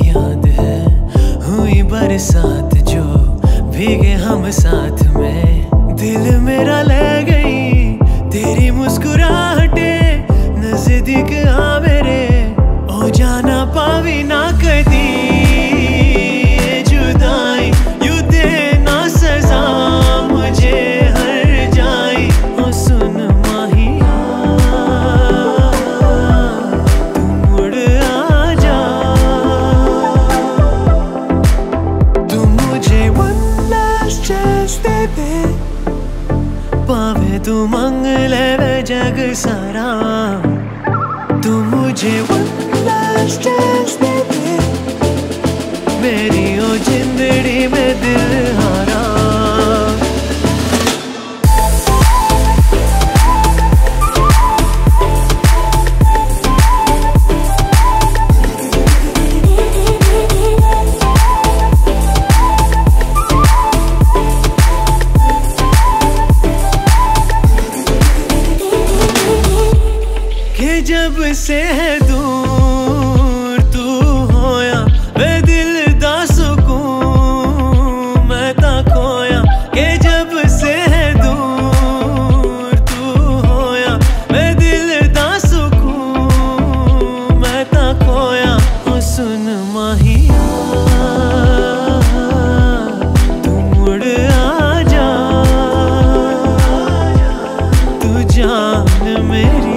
याद है हुई बरसात जो भीगे हम साथ में। दिल मेरा ले गई तेरी मुस्कुराहटें, नजदीक आ मेरे ओ जाना पावी ना कदी जुदाई। यू देना सजा मुझे हर जाई। ओ सुन माहिया तू मुड़ आ जा, तू मुझे one last chance दे दे, पावे तू मंग ले वे जग सारा। तू मुझे one last chance दे दे, मेरी ओ जिंदड़ी में दिल हारा। कि जब से है दूर तू होया वे दिल दा सुकून मैं ता खोया। कि जब से है दूर तू होया वे दिल दा सुकून मैं ता खोया। ओ सुन माहिया तू मुड़ आ जा, तू जान मेरी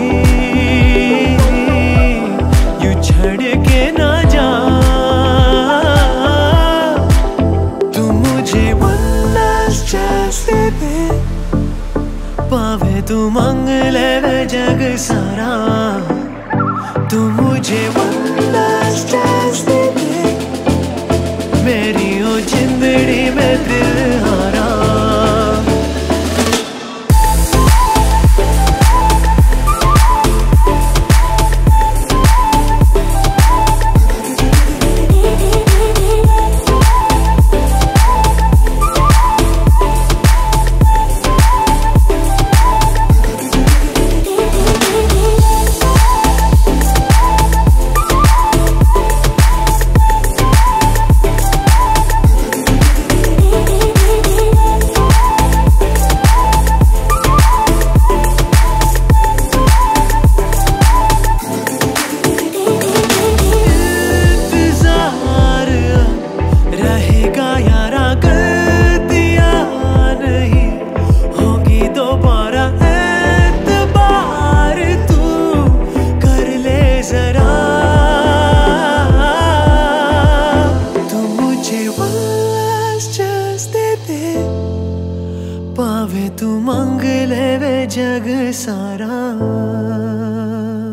छड़ के ना जा। तू मुझे one last chance दे दे, पावे तू मंग ले वे जग सारा। तू मुझे one last chance दे दे, मेरी ओ जिंदड़ी में दिल हारा। पावे तू मंग ले वे जग सारा।